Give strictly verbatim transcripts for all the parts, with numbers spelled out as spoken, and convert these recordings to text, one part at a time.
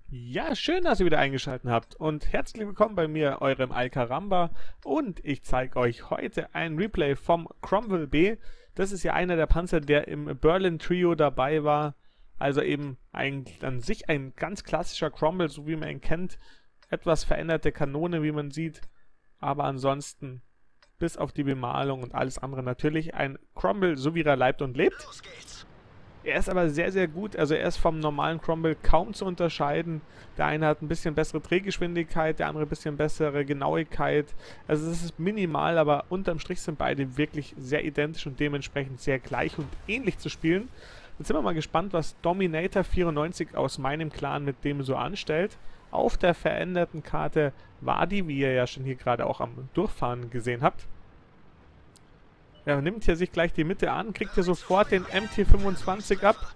Ja, schön, dass ihr wieder eingeschaltet habt und herzlich willkommen bei mir, eurem Alcaramba, und ich zeige euch heute ein Replay vom Cromwell B. Das ist ja einer der Panzer, der im Berlin Trio dabei war, also eben ein, an sich ein ganz klassischer Cromwell, so wie man ihn kennt, etwas veränderte Kanone, wie man sieht, aber ansonsten bis auf die Bemalung und alles andere natürlich ein Cromwell, so wie er leibt und lebt. Er ist aber sehr, sehr gut, also er ist vom normalen Cromwell kaum zu unterscheiden. Der eine hat ein bisschen bessere Drehgeschwindigkeit, der andere ein bisschen bessere Genauigkeit. Also es ist minimal, aber unterm Strich sind beide wirklich sehr identisch und dementsprechend sehr gleich und ähnlich zu spielen. Jetzt sind wir mal gespannt, was Dominator vierundneunzig aus meinem Clan mit dem so anstellt. Auf der veränderten Karte Wadi, wie ihr ja schon hier gerade auch am Durchfahren gesehen habt. Er nimmt hier sich gleich die Mitte an, kriegt hier sofort den M T fünfundzwanzig ab.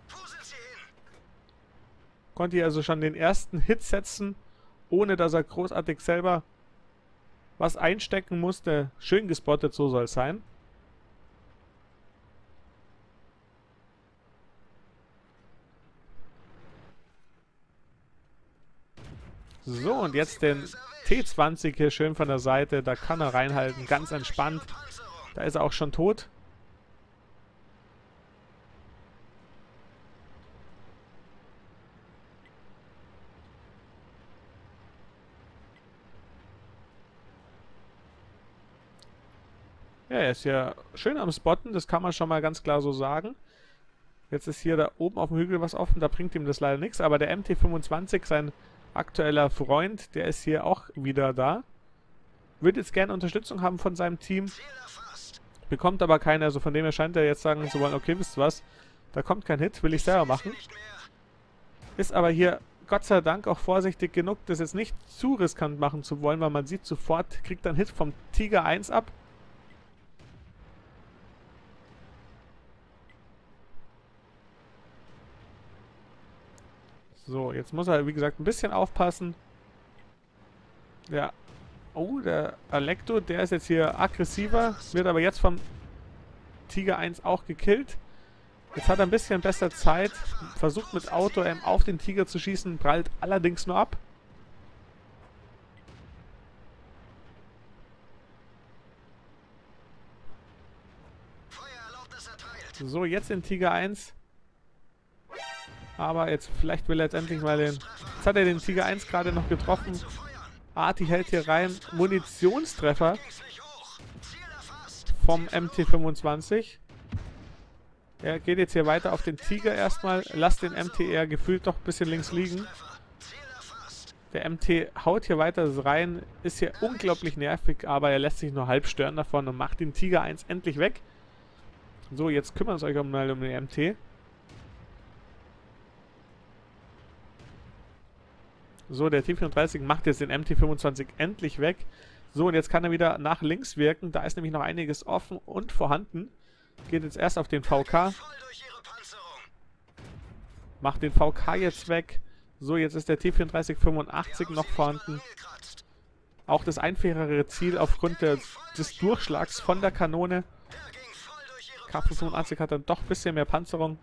Konnte hier also schon den ersten Hit setzen, ohne dass er großartig selber was einstecken musste. Schön gespottet, so soll es sein. So, und jetzt den T zwanzig hier schön von der Seite. Da kann er reinhalten, ganz entspannt. Da ist er auch schon tot. Ja, er ist ja schön am Spotten, das kann man schon mal ganz klar so sagen. Jetzt ist hier da oben auf dem Hügel was offen, da bringt ihm das leider nichts. Aber der M T fünfundzwanzig, sein aktueller Freund, der ist hier auch wieder da. Würde jetzt gerne Unterstützung haben von seinem Team. Bekommt aber keine, also von dem her scheint er jetzt sagen zu wollen, okay, wisst ihr was, da kommt kein Hit, will ich selber machen. Ist aber hier Gott sei Dank auch vorsichtig genug, das jetzt nicht zu riskant machen zu wollen, weil man sieht sofort, kriegt er einen Hit vom Tiger eins ab. So, jetzt muss er, wie gesagt, ein bisschen aufpassen. Ja. Oh, der Alecto, der ist jetzt hier aggressiver, wird aber jetzt vom Tiger eins auch gekillt. Jetzt hat er ein bisschen besser Zeit, versucht mit Auto-M auf den Tiger zu schießen, prallt allerdings nur ab. So, jetzt den Tiger eins. Aber jetzt, vielleicht will er jetzt endlich mal den... Jetzt hat er den Tiger eins gerade noch getroffen. Arti hält hier rein. Munitionstreffer vom M T fünfundzwanzig. Er geht jetzt hier weiter auf den Tiger erstmal. Lasst den M T eher gefühlt doch ein bisschen links liegen. Der M T haut hier weiter rein. Ist hier unglaublich nervig, aber er lässt sich nur halb stören davon und macht den Tiger eins endlich weg. So, jetzt kümmern wir uns euch mal um den M T. So, der T vierunddreißig macht jetzt den M T fünfundzwanzig endlich weg. So, und jetzt kann er wieder nach links wirken. Da ist nämlich noch einiges offen und vorhanden. Geht jetzt erst auf den V K. Macht den V K jetzt weg. So, jetzt ist der T vierunddreißig fünfundachtzig noch vorhanden. Auch das einfachere Ziel aufgrund der, des Durchschlags von der Kanone. K fünfundachtzig hat dann doch ein bisschen mehr Panzerung.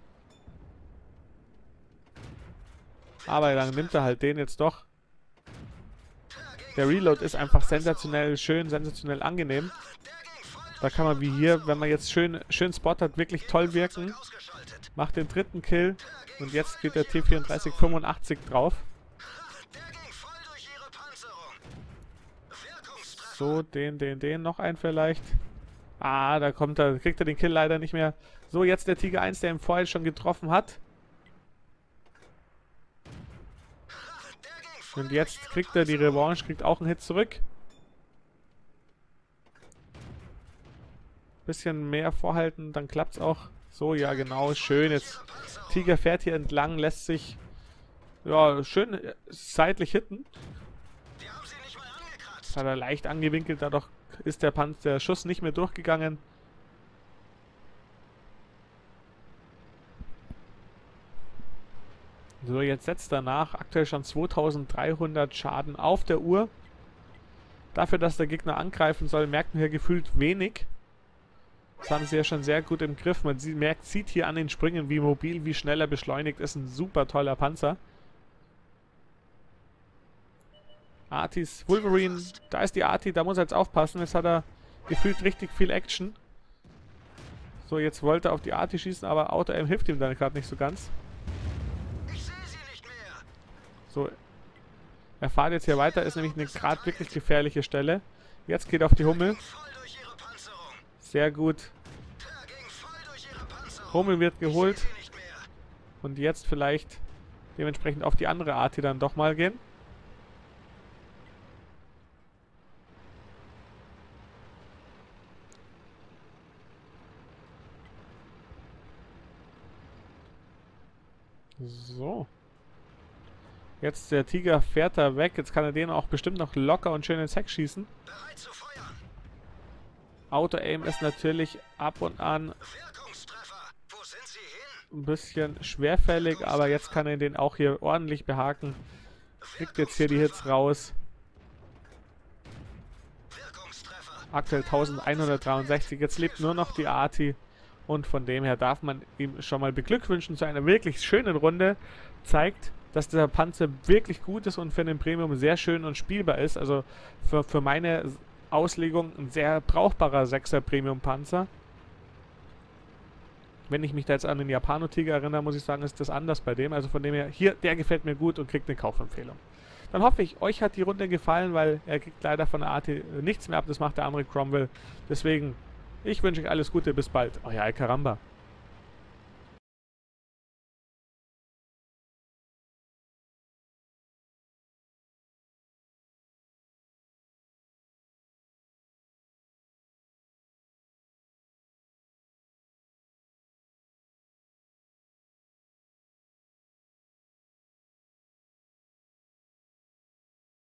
Aber dann nimmt er halt den jetzt doch. Der Reload ist einfach sensationell schön, sensationell angenehm. Da kann man wie hier, wenn man jetzt schön, schön Spot hat, wirklich toll wirken. Macht den dritten Kill. Und jetzt geht der T vierunddreißig fünfundachtzig drauf. So, den, den, den noch ein vielleicht. Ah, da kommt er, kriegt er den Kill leider nicht mehr. So, jetzt der Tiger eins, der ihn vorher schon getroffen hat. Und jetzt kriegt er die Revanche, kriegt auch einen Hit zurück. Bisschen mehr vorhalten, dann klappt es auch. So, ja genau, schön. Jetzt Tiger fährt hier entlang, lässt sich ja schön seitlich hitten. Das hat er leicht angewinkelt, dadurch ist der, Panz der Schuss nicht mehr durchgegangen. So, jetzt setzt er nach. Aktuell schon zweitausenddreihundert Schaden auf der Uhr. Dafür, dass der Gegner angreifen soll, merkt man hier gefühlt wenig. Das haben sie ja schon sehr gut im Griff. Man sieht, merkt, sieht hier an den Sprüngen, wie mobil, wie schnell er beschleunigt. Ist ein super toller Panzer. Artis Wolverine. Da ist die Arti, da muss er jetzt aufpassen. Jetzt hat er gefühlt richtig viel Action. So, jetzt wollte er auf die Arti schießen, aber Auto-Aim hilft ihm dann gerade nicht so ganz. So, er fährt jetzt hier weiter, ist nämlich eine gerade wirklich gefährliche Stelle. Jetzt geht er auf die Hummel. Sehr gut. Hummel wird geholt. Und jetzt vielleicht dementsprechend auf die andere Arti dann doch mal gehen. So. Jetzt der Tiger fährt da weg. Jetzt kann er den auch bestimmt noch locker und schön ins Heck schießen. Auto-Aim ist natürlich ab und an ein bisschen schwerfällig, aber jetzt kann er den auch hier ordentlich behaken. Kriegt jetzt hier die Hits raus. Aktuell elfhundertdreiundsechzig. Jetzt lebt nur noch die Arti. Und von dem her darf man ihm schon mal beglückwünschen zu einer wirklich schönen Runde. Zeigt, dass der Panzer wirklich gut ist und für den Premium sehr schön und spielbar ist. Also für, für meine Auslegung ein sehr brauchbarer sechser Premium-Panzer. Wenn ich mich da jetzt an den Japano-Tiger erinnere, muss ich sagen, ist das anders bei dem. Also von dem her, hier, der gefällt mir gut und kriegt eine Kaufempfehlung. Dann hoffe ich, euch hat die Runde gefallen, weil er kriegt leider von der Arti nichts mehr ab. Das macht der andere Cromwell. Deswegen, ich wünsche euch alles Gute, bis bald. Euer Alcaramba.